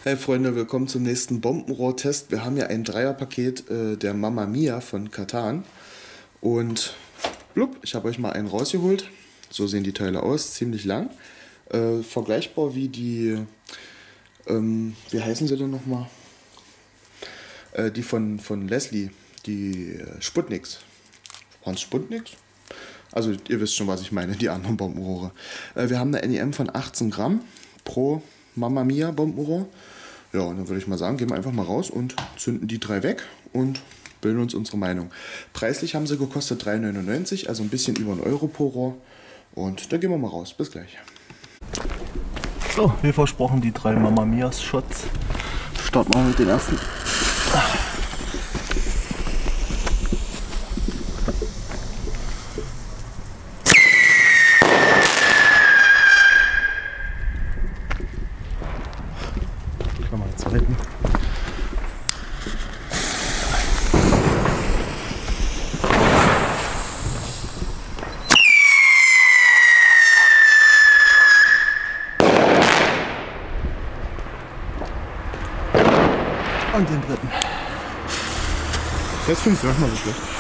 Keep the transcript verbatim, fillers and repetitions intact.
Hey Freunde, willkommen zum nächsten Bombenrohrtest. Wir haben ja ein Dreierpaket äh, der Mamma Mia von Katan. Und blub, ich habe euch mal einen rausgeholt. So sehen die Teile aus, ziemlich lang. Äh, vergleichbar wie die, ähm, wie heißen sie denn nochmal? Äh, die von, von Leslie, die äh, Sputniks. Waren es Sputniks? Also ihr wisst schon, was ich meine, die anderen Bombenrohre. Äh, wir haben eine N E M von achtzehn Gramm pro Mamma Mia Bombenrohr. Ja, und dann würde ich mal sagen, gehen wir einfach mal raus und zünden die drei weg und bilden uns unsere Meinung. Preislich haben sie gekostet drei neunundneunzig, also ein bisschen über einen Euro pro Rohr. Und dann gehen wir mal raus. Bis gleich. So, wie versprochen, die drei Mamma Mias Shots. Starten wir mit den ersten. Mal den zweiten. Und den dritten. Jetzt finde ich es manchmal so schlecht.